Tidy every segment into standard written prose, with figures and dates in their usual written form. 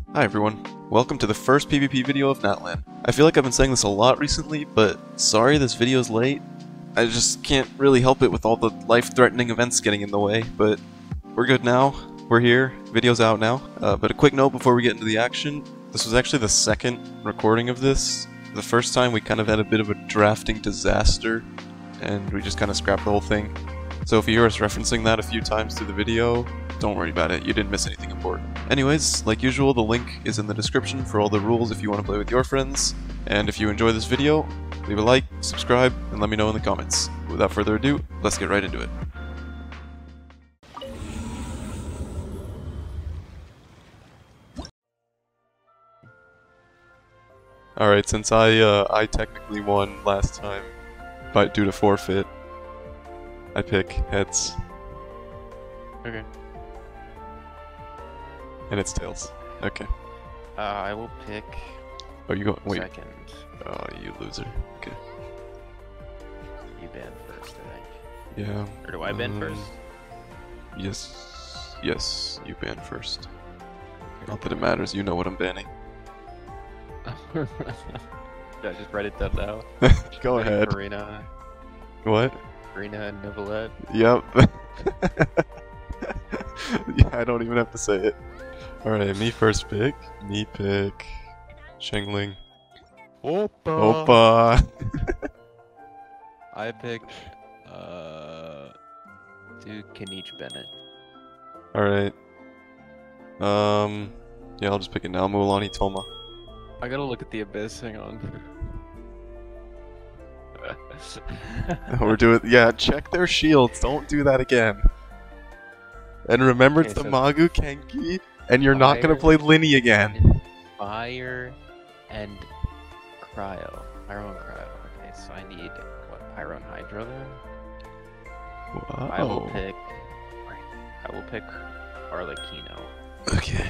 Hi everyone, welcome to the first PvP video of Natlan. I feel like I've been saying this a lot recently, but sorry this video's late. I just can't really help it with all the life-threatening events getting in the way, but we're good now. We're here, video's out now. But a quick note before we get into the action, this was actually the second recording of this. The first time we kind of had a bit of a drafting disaster, and we just kind of scrapped the whole thing. So if you hear us referencing that a few times through the video, don't worry about it, you didn't miss anything important. Anyways, like usual, the link is in the description for all the rules if you want to play with your friends. And if you enjoy this video, leave a like, subscribe, and let me know in the comments. Without further ado, let's get right into it. Alright, since I technically won last time, but due to forfeit, I pick heads. Okay. And it's tails. Okay. I will pick Oh, you go. Wait. second. Oh, you loser. Okay. You ban first, I think. Yeah. Or do I ban first? Yes. Yes, you ban first. Not that it matters, you know what I'm banning. Did I just write it down now? Go ahead. Karina What? and Nicolette. Yep. Yeah, I don't even have to say it. Alright, me first pick. Me pick. Shengling. Oppa! Oppa! I pick, Kenichi Bennett. Alright. Yeah, I'll just pick it now. Mulan Toma. I gotta look at the abyss, hang on. We're doing. Yeah, check their shields. Don't do that again. And remember, Okay, it's the so Magu Kenki, and you're not gonna Fire. play Linny again. Fire and Cryo. Pyro and Cryo. Okay, so I need, what, Pyro and Hydro then? Wow. I will pick Arlecchino. Okay.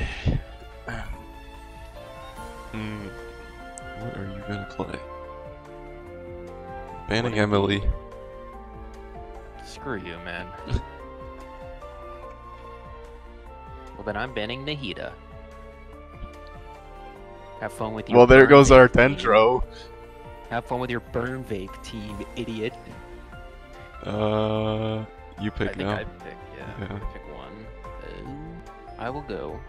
What are you gonna play? Banning What do you Emily. Screw you, man. Well, then I'm banning Nahida. Have fun with your Well, there Burn goes our Vape team. Dendro. Have fun with your Burn Vape team, idiot. You pick I think now. I'd pick, yeah. Yeah. Pick one. I will go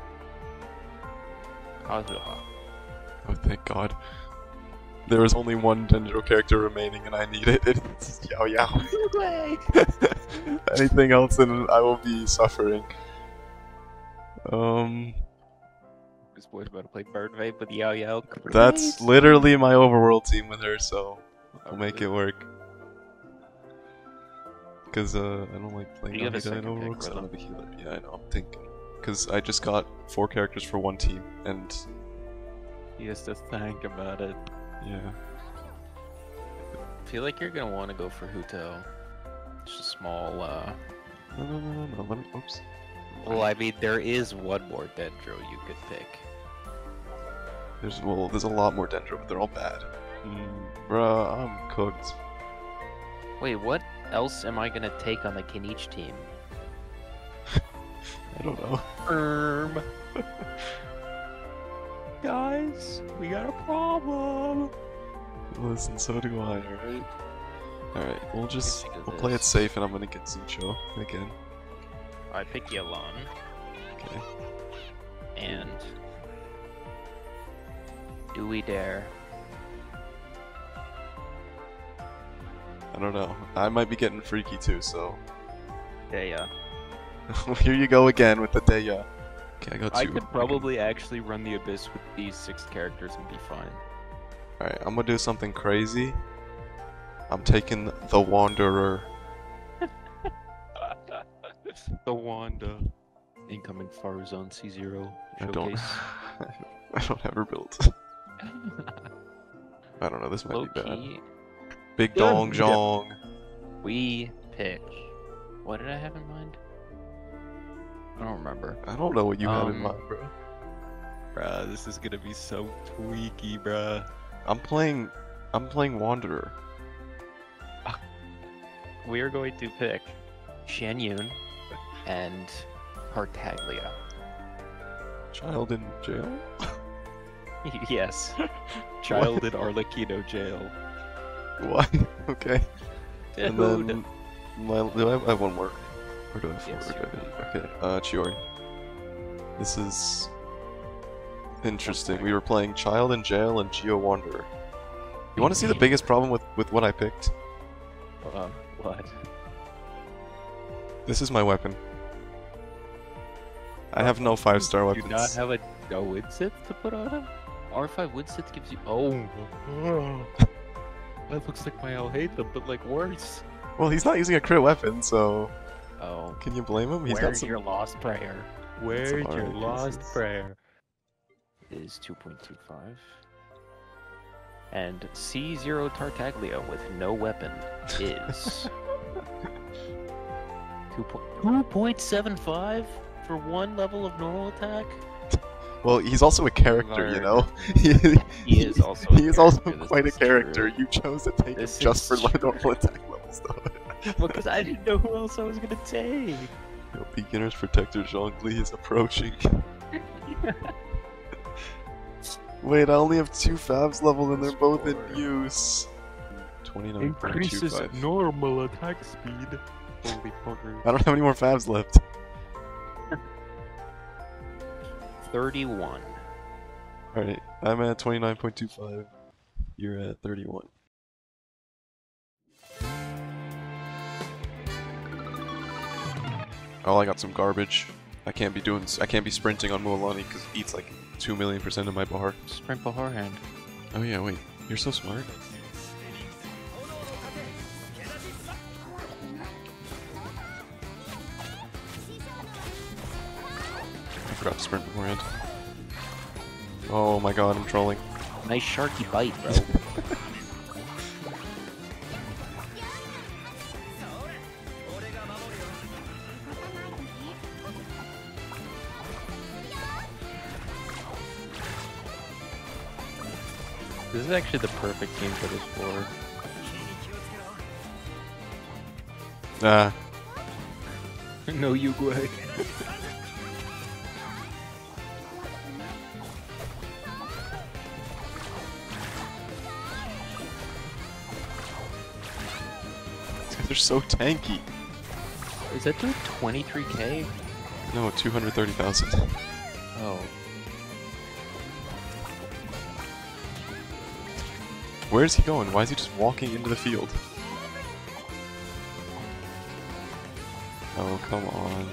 Kazuha. Oh, thank God. There was only one Dendro character remaining, and I need it. It's Yao Yao. Anything else, and I will be suffering. This boy's about to play Burn Vape with Yao Yao. That's Great. literally my overworld team with her, so I'll make it work. Because I don't like playing You have a Nahida in second overworld pick, because I don't brother. have a healer. Yeah, I know, I'm thinking. Because I just got 4 characters for one team, and He has to think about it. yeah. I feel like you're gonna want to go for Huto. Just a small, No, let me, oops. Well, I mean, there is one more Dendro you could pick. There's a lot more Dendro, but they're all bad. Bruh, I'm cooked. Wait, what else am I gonna take on the Kenichi team? I don't know. Guys, we got a problem. Listen, so do I, alright? Alright, we'll think of play it this. safe, and I'm gonna get Zucho again. I pick Yelan, Okay. and do we dare? I don't know. I might be getting freaky too, so. Yeah. Here you go again with the Deya. Okay, I got 2. I could probably actually run the Abyss with these 6 characters and be fine. Alright, I'm gonna do something crazy. I'm taking the Wanderer. The Wanda. Incoming Farzone C0 I don't. showcase. I don't have her built. I don't know, this might Low be bad. key, Big Yeah, Dong yeah. Jong. we pick. What did I have in mind? I don't remember. I don't know what you had in Um, mind, bro. Bruh, this is gonna be so tweaky, bruh. I'm playing Wanderer. We are going to pick Shen Yun and Tartaglia. Child in jail? Yes. Child in Arlecchino jail. Why? Okay. And Dude. then do I have one more? Or do I have four? Yes, Or do I have eight? Okay, Chiori. This is interesting. We were playing Child in Jail and Geo Wanderer. You want to see the biggest problem with what I picked? What? This is my weapon. I have no 5-star Do weapons. you not have a Winsith to put on him? R5 Winsith gives you. Oh. That looks like my Alhaitham, but like worse. Well, he's not using a crit weapon, so Oh. can you blame him? He's got Where's some. your lost prayer? Where's your alright lost pieces. prayer? Is 2.25. And C0 Tartaglia with no weapon is 2.75 for one level of normal attack? Well, he's also a character, you know. He is also. He is also This quite a is character. true. You chose to take him This just for is normal attack levels, though. Because I didn't know who else I was gonna take. Yo, Beginner's Protector Zhongli is approaching. Wait, I only have 2 Fabs leveled and they're both in use. 29.25. normal attack speed. Holy fucker. I don't have any more Fabs left. 31. Alright, I'm at 29.25. You're at 31. Oh, I got some garbage. I can't be sprinting on Mualani because it eats like 2,000,000% of my bar. Sprint beforehand. Oh yeah, wait. You're so smart. I forgot to sprint beforehand. Oh my god, I'm trolling. Nice sharky bite, bro. This is actually the perfect team for this floor. Ah, No Uguay. they're so tanky. Is that doing 23k? No, 230,000. Oh. Where is he going? Why is he just walking into the field? Oh, come on.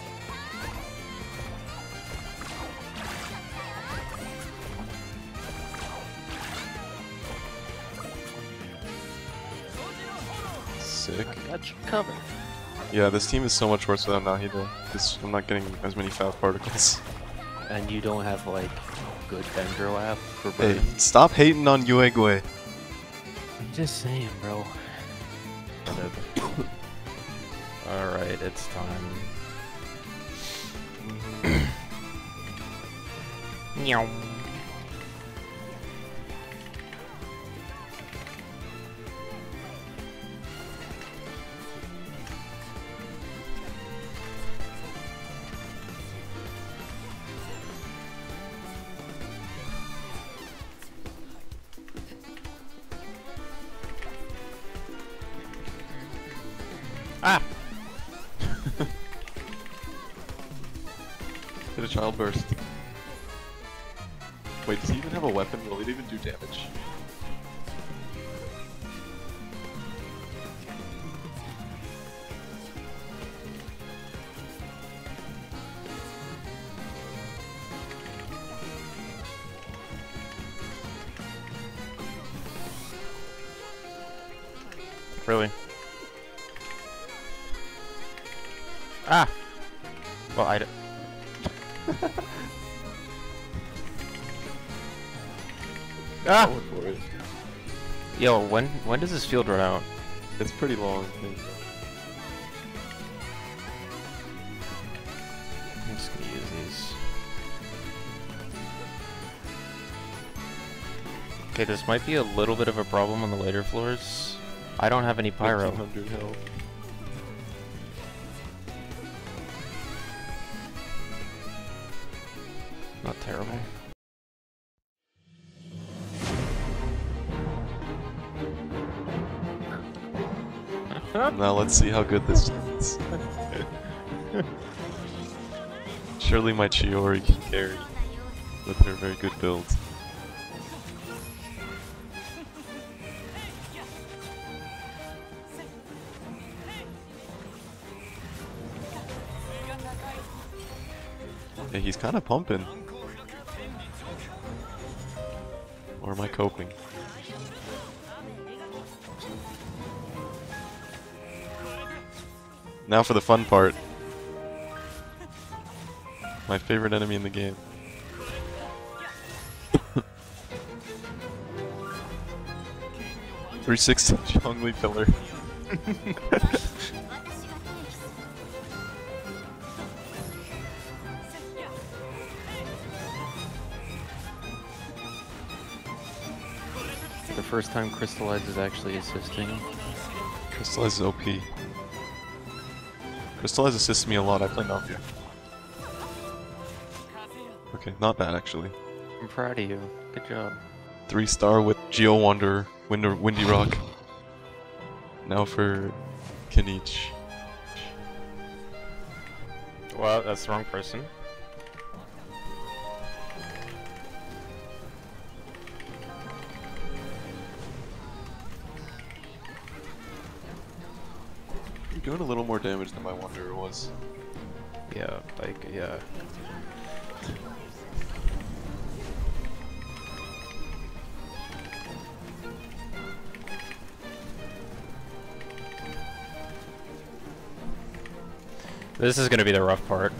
Sick. Got you covered. Yeah, this team is so much worse without Nahida. I'm not getting as many foul particles. And you don't have, like, good Dendro app for Hey, burn. stop hating on Uegwe. I'm just saying, bro. Alright, it's time. Meow. Ah! Did a child burst. Wait, does he even have a weapon? Will it even do damage? Really? Ah! Well, I don't. Ah! Going for it. Yo, when does this field run out? It's pretty long. I'm just gonna use these. Okay, this might be a little bit of a problem on the later floors. I don't have any pyro. 1500 health. terrible. Now let's see how good this is. Surely my Chiori can carry with her very good build. Yeah, he's kind of pumping. Or am I coping? Now for the fun part. My favorite enemy in the game. 360 Zhongli pillar. The first time Crystallize is actually assisting. Crystallize is OP. Crystallize assists me a lot, I play Navia. Okay, not bad actually. I'm proud of you. Good job. 3-star with Geo Wanderer, Windy Rock. Now for Kanich. Well, that's the wrong person. You're doing a little more damage than my Wanderer was. Yeah, like, yeah. This is gonna be the rough part.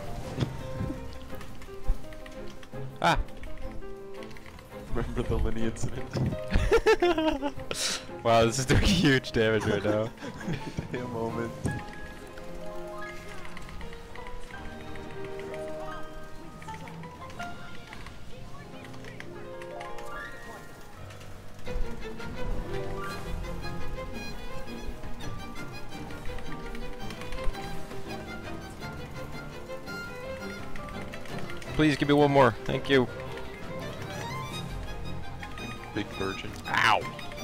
Ah! Remember the Linny incident? Wow, this is doing huge damage right now. A moment. Please give me one more. Thank you. Big virgin. Ow!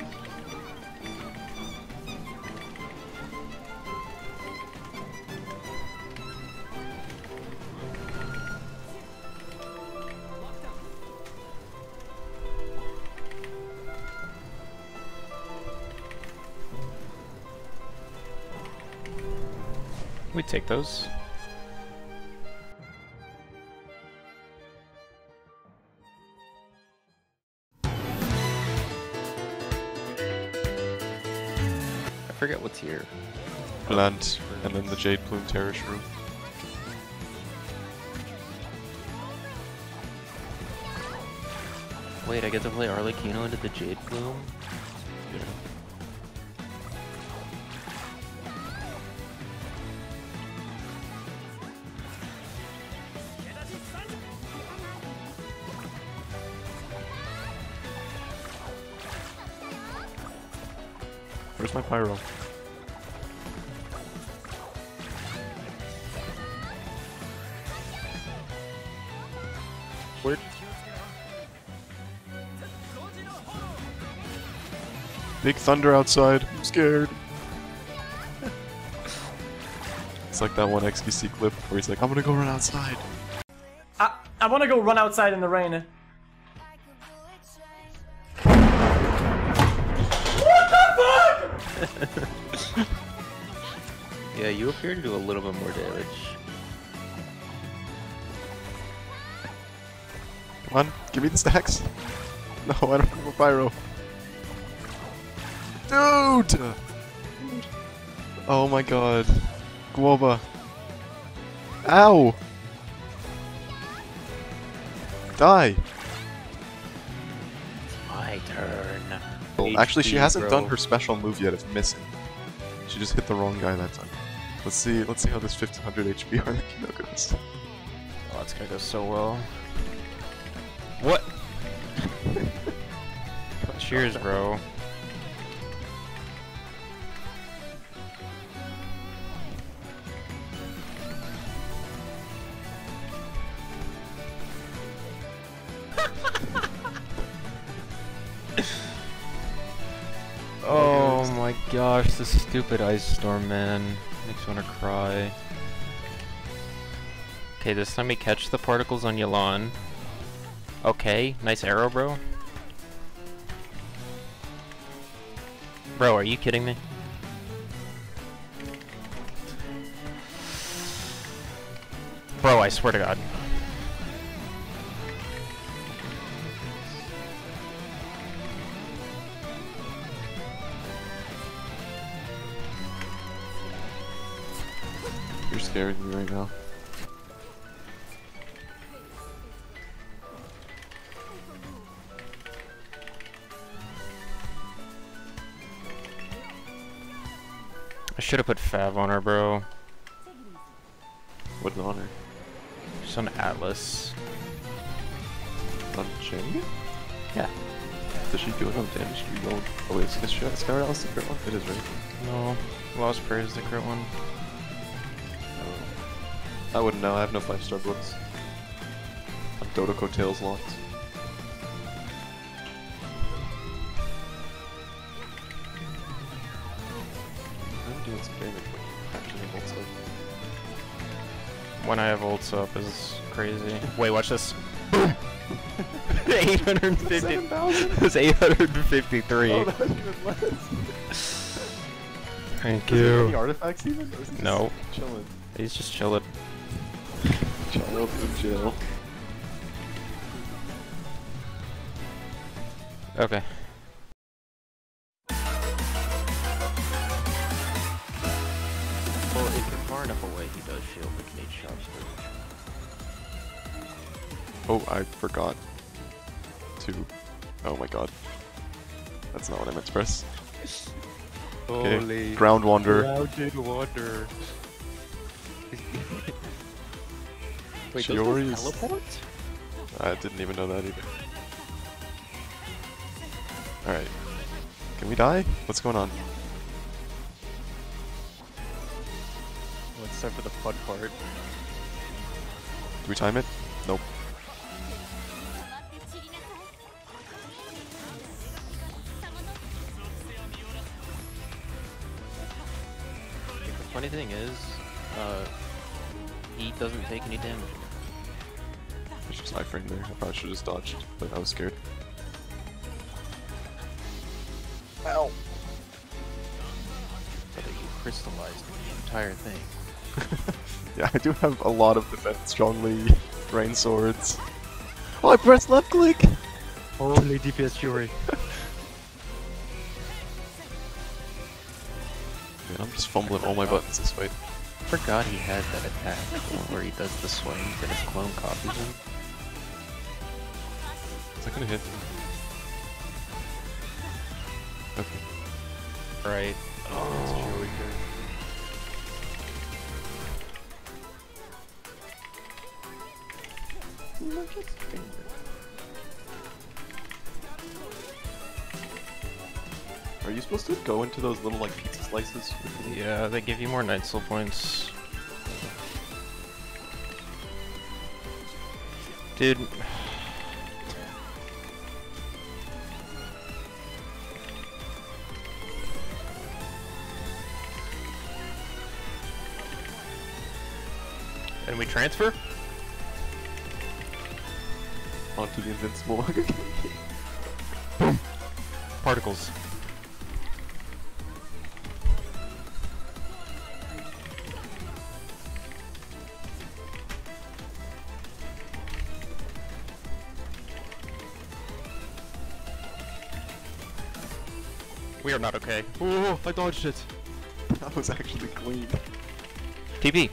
We take those. I forget what's here. Blunt, and then the Jade Plume Terrace room. Wait, I get to play Arlecchino into the Jade Plume? Yeah. Where's my pyro? Where? Big thunder outside. I'm scared. It's like that one XQC clip where he's like, I'm gonna go run outside. I want to go run outside in the rain. Yeah, you appear to do a little bit more damage. Come on, give me the stacks. No, I don't have a pyro. Dude! Oh my god. Guoba. Ow! Die! My turn. Well, actually, she HD, hasn't bro. done her special move yet of missing. She just hit the wrong guy that time. Let's see how this 1500 HP Arlecchino goes. Oh, it's gonna go so well. What? Cheers, bro. my gosh, this stupid ice storm, man. Makes me wanna cry. Okay, this time we catch the particles on Yelan. Okay, nice arrow, bro. Bro, are you kidding me? Bro, I swear to God. You're scaring me right now. I should have put Fav on her, bro. What an honor. She's on Atlas. On Shen? Yeah. Does she do enough damage to be going? Oh wait, is Skyward Atlas the crit one? It is, right? No. Lost Prayer is the crit one. I wouldn't know, I have no 5-star books. I'm Dodoko Tails locked. I'm doing some damage, but actually have ults up. When I have ults up is crazy. Wait, watch this. Boom! 850. 7,000? It was 853. Oh, that's even less. Thank Is there any artifacts even? Or is he No. just chilling? He's just chilling. Child in jail. Okay. Well, if you're far enough away, he does shield the Canadian shots. Oh, I forgot to. Oh my god. That's not what I meant to press. Okay. Holy Ground Wanderer. grounded water. Wait, Shiori those is- teleport? I didn't even know that either. Alright. Can we die? What's going on? Let's start for the fun part. Do we time it? Nope. The funny thing is, he doesn't take any damage. There's just iframe there. I probably should have just dodged, but I was scared. Ow! But you crystallized the entire thing. Yeah, I do have a lot of defense, strongly rain swords. Oh, I pressed left click! Holy DPS Fury. Man, I'm just fumbling all my buttons this way. I forgot he had that attack where he does the swings and his clone copies him. Is that gonna hit? Okay. Right. Oh, it's Joey here. Are you supposed to go into those little like pizza slices? Yeah, they give you more Night Soul points. Dude. And we transfer? Onto the invincible. Particles. We are not okay. Oh, I dodged it. That was actually clean. TP.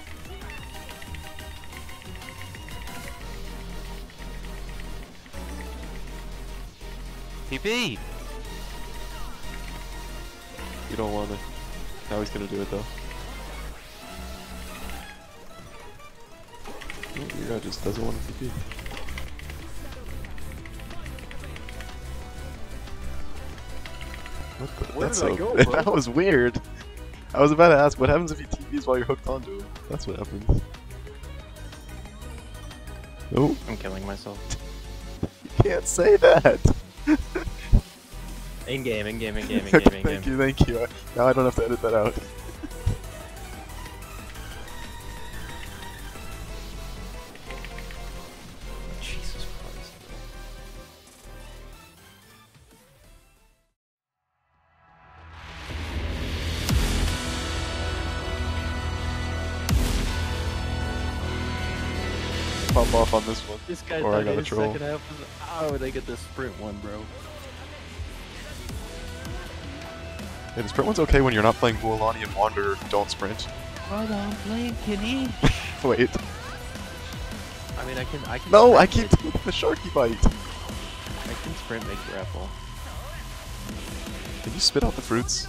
TP. You don't want to. Now he's gonna do it though. Oh, your guy just doesn't want to TP. What the? Where That's did I so- go, bro? That was weird. I was about to ask, what happens if he TPs while you're hooked onto him? That's what happens. No, I'm killing myself. you can't say that. In game. Thank you. Now I don't have to edit that out. Jesus Christ. Pop off on this one. This guy Or I thought got a his troll. second half was. How would they get this sprint one, bro? Yeah, the sprint one's okay when you're not playing Mualani and Wander. Don't sprint. Hold on, playing kitty. Wait. I mean, I can. No, sprint, I keep doing the sharky bite. I can sprint, make grapple. Can you spit out the fruits?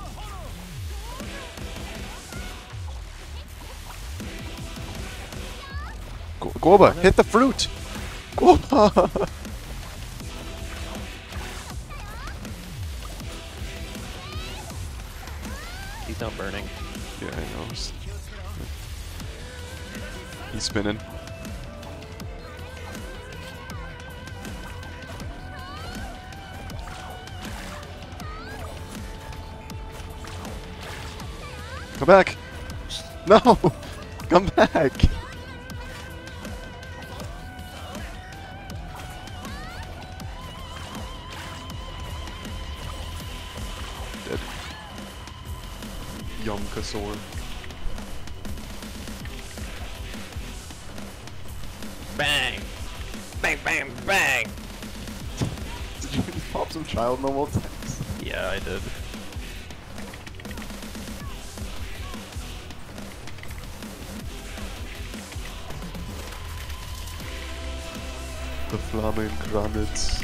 Guoba, hit the fruit! Guoba! He's not burning. Yeah, I know. He's spinning. Come back! No! Come back! Dead. Yum Kasor. Bang! Bang! Bang! Bang! Did you pop some child normal attacks? Yeah, I did. The Flaming Granits.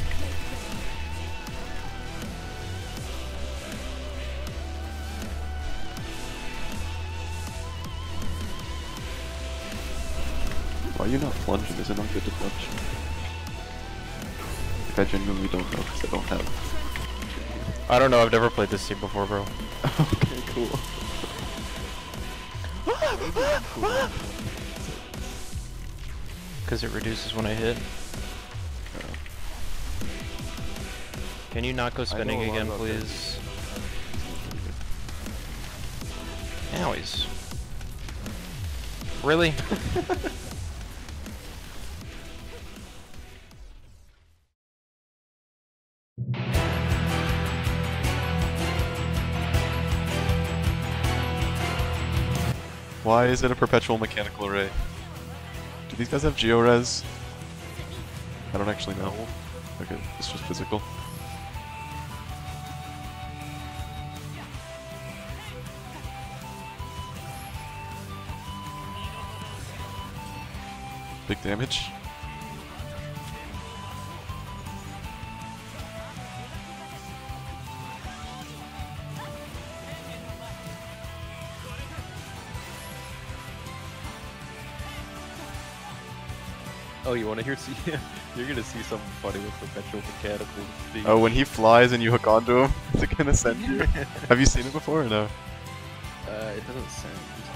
Why are you not plunging? Is it not good to plunge? Like, I genuinely don't know because I don't have. I don't know. I've never played this team before, bro. Okay, cool. Because it reduces when I hit. Can you not go spinning know a lot again, about please? Owies. Really? Why is it a perpetual mechanical array? Do these guys have Geores? I don't actually know. Okay, it's just physical. Big damage. Oh, you want to hear? You're gonna see something funny with perpetual mechanical. Oh, when he flies and you hook onto him, is it gonna send you? Have you seen it before or no? It doesn't send.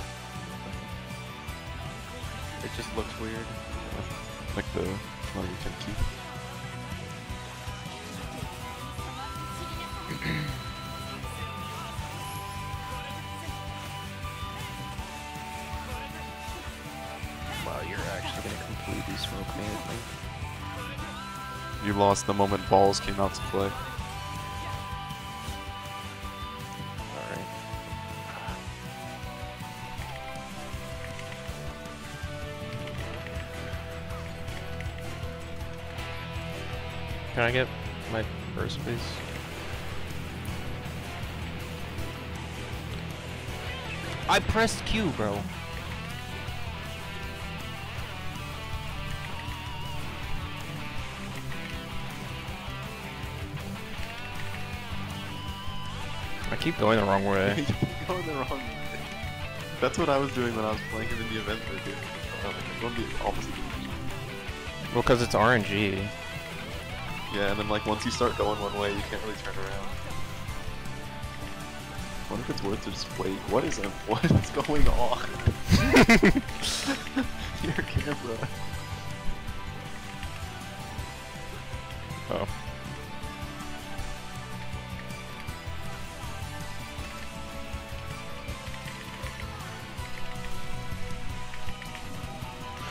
It just looks weird. Like the Mario Tenki. Wow, you're actually gonna completely smoke me, I think. You lost the moment balls came out to play. Alright. Can I get my first, please? I pressed Q, bro. I keep going the wrong way. You're going the wrong way. That's what I was doing when I was playing him in the event circuit. I'm going the opposite direction. Well, because it's RNG. Yeah, and then like once you start going one way, you can't really turn around. I wonder if it's worth to just wait. What is going on? Your camera. Oh.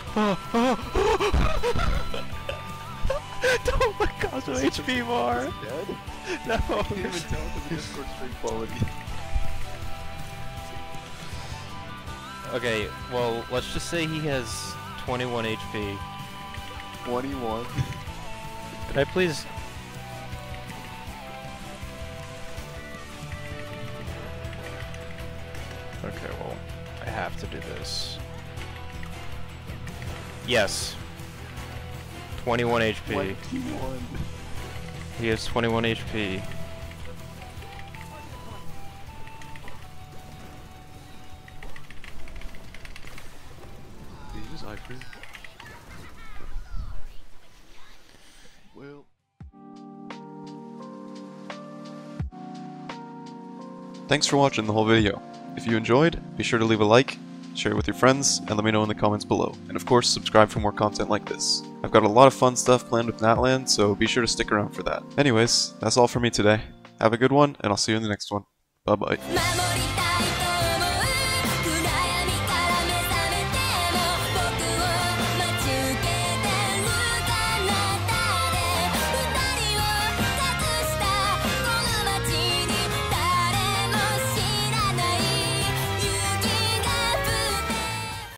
Oh my gosh, no HP more! Dead? No! I can't even tell because the Discord stream quality. Okay, well, let's just say he has 21 HP. 21. Could I please... Okay, well, I have to do this. Yes. 21 HP. 21. He has 21 HP. Did you just eye freeze? Well. Thanks for watching the whole video. If you enjoyed, be sure to leave a like, share it with your friends, and let me know in the comments below. And of course, subscribe for more content like this. I've got a lot of fun stuff planned with Natlan, so be sure to stick around for that. Anyways, that's all for me today. Have a good one, and I'll see you in the next one. Bye bye.